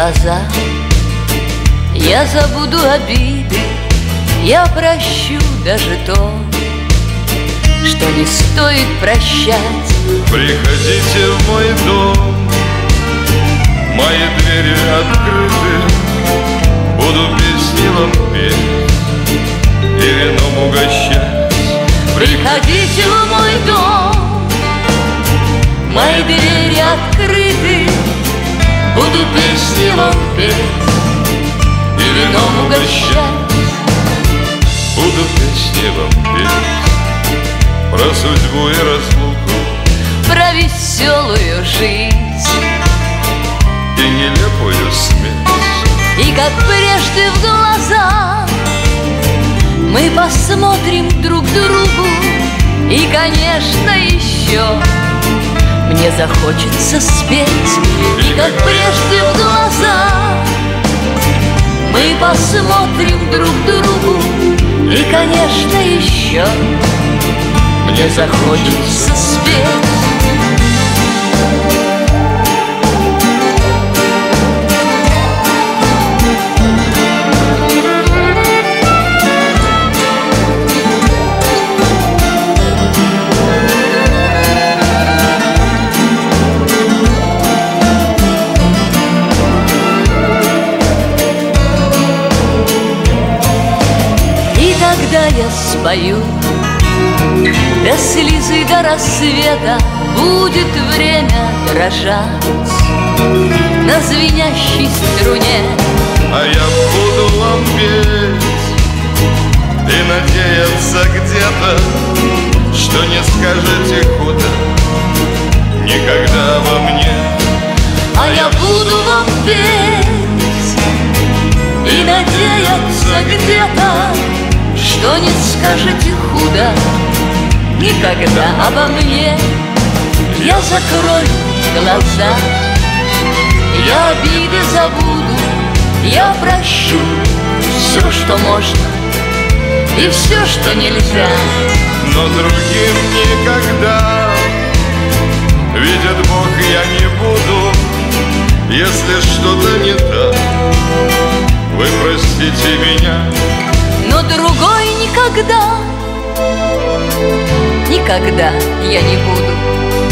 глаза. Я забуду обиды, я прощу даже то, что не стоит прощать. Приходите в мой дом, мои двери открыты, буду песни вам петь и вином угощать. Приходите в мой дом, мои двери открыты, буду песни вам петь и вином угощать. Буду песни вам петь про судьбу и разлуку, про веселую жизнь и нелепую смерть. И как прежде в глаза мы посмотрим друг другу. И, конечно, еще мне захочется спеть. И как прежде в глаза мы посмотрим друг другу. И, конечно, еще мне захочется спеть. Когда я спою до слезы, до рассвета, будет время дрожать на звенящей струне. А я буду вам петь и надеяться где-то, что не скажете худо никогда во мне. А я буду вам петь и надеяться где-то, что не скажете худо никогда обо мне. Я закрою глаза, я обиды забуду, я прощу все, что можно, и все, что нельзя. Но другим никогда, видит Бог, я не буду. Если что-то не так, вы простите меня. Но другой никогда, никогда я не буду.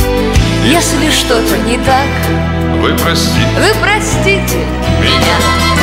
Если что-то не так, вы простите меня.